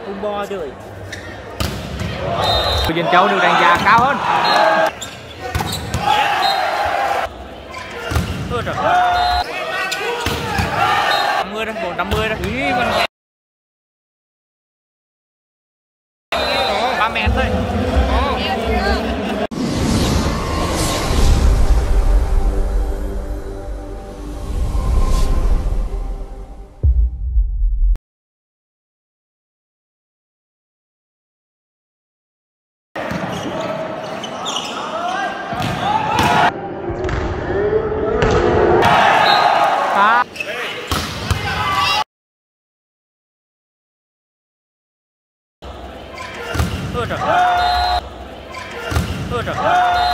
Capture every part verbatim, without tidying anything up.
Cùng bò rồi. Dân Châu được đánh giá cao hơn. Thôi rồi. năm mươi đó, bốn trăm mươi đó. Ý mình ba mét thôi. Thôi rồi. Thôi rồi.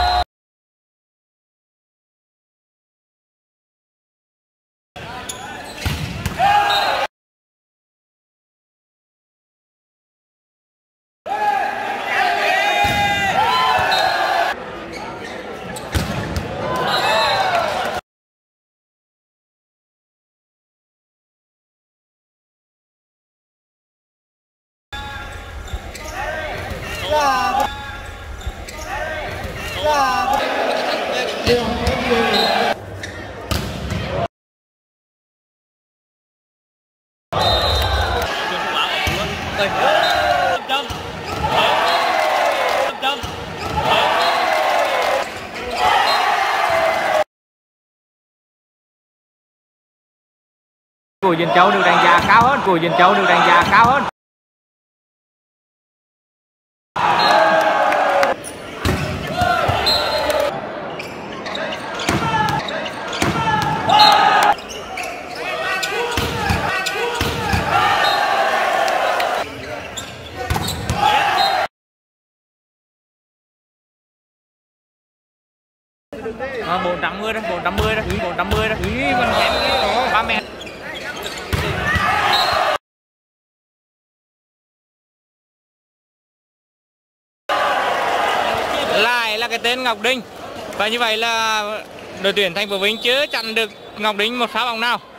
Của Dân Châu được đánh giá cao hơn. Của Dân Châu được đánh giá cao hơn. À, bốn trăm mươi đó, bốn trăm mươi đó, bốn trăm mươi đó. Ý mình hẹn ba mét. Lại là cái tên Ngọc Đinh. Và như vậy là đội tuyển thành phố Vinh chưa chặn được Ngọc Đinh một phá bóng nào.